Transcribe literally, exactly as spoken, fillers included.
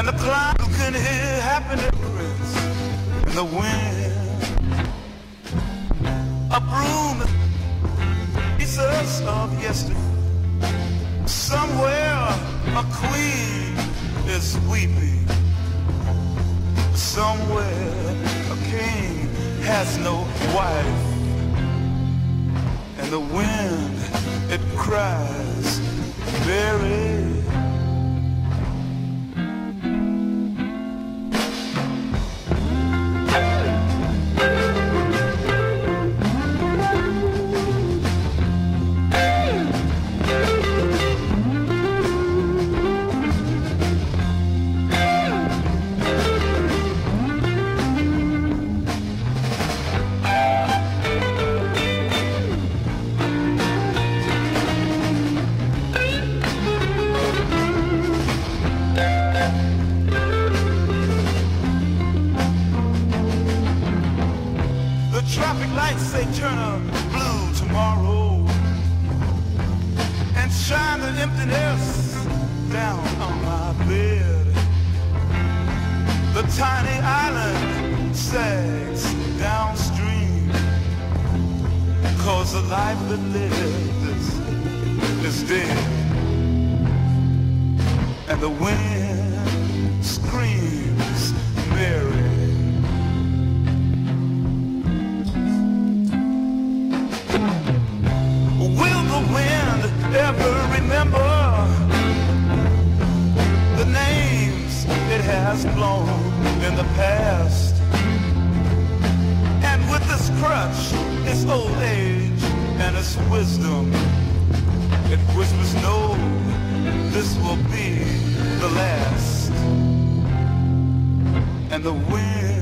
And the cloud can hear happiness in the wind. Uproom the pieces of yesterday. Somewhere a queen is weeping. Somewhere a king has no wife. And the wind, it cries, buried. Traffic lights say turn up blue tomorrow and shine the emptiness down on my bed. The tiny island sags downstream, cause the life that lived is, is dead. And the wind screams Mary. Ever remember the names it has blown in the past? And with this crutch, its old age and its wisdom, it whispers, no, this will be the last. And the wind